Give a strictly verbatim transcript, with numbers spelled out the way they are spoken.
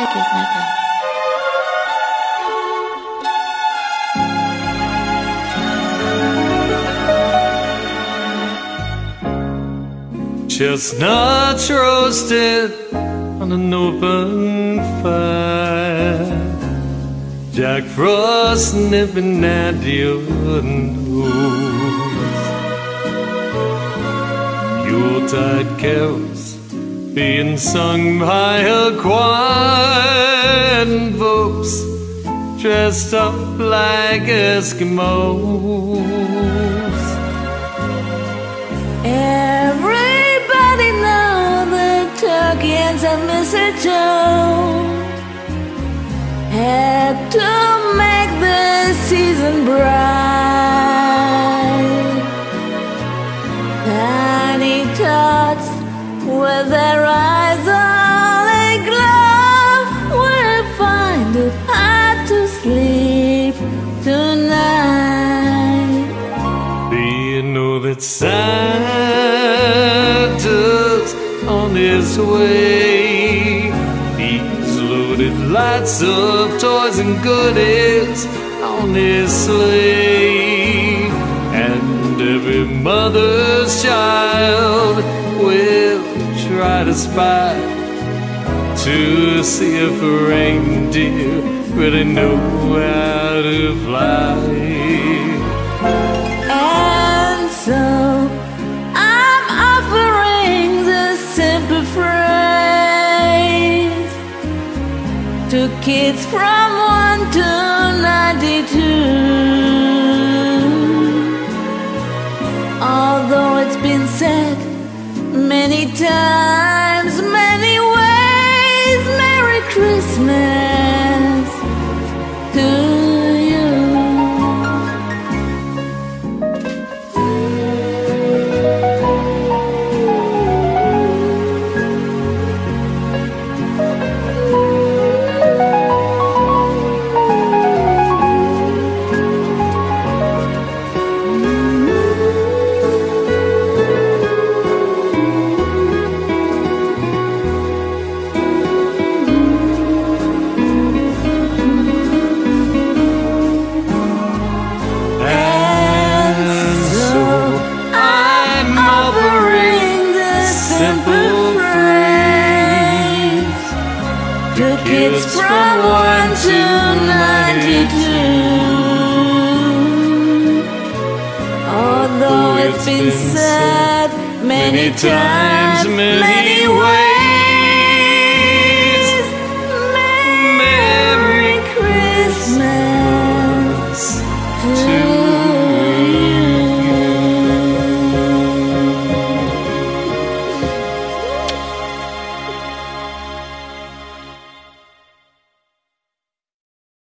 like it, my friend. Chestnuts roasted on an open fire, Jack Frost nipping at your nose, Yuletide carols being sung by a choir, and folks dressed up like Eskimos. Everybody knows the turkeys and mistletoe help to make the season bright. Tiny tots with their eyes all aglow will find it hard to sleep tonight. Do you know that Santa's on his way? He's loaded lots of toys and goodies on his sleigh, and every mother's child will try to spy to see if a reindeer really know how to fly. And so I'm offering this simple phrase to kids from one to ninety-two. Although it's been said many times, many ways, Merry Christmas to you. To kids from one to ninety-two. Although it's been said many times, many ways,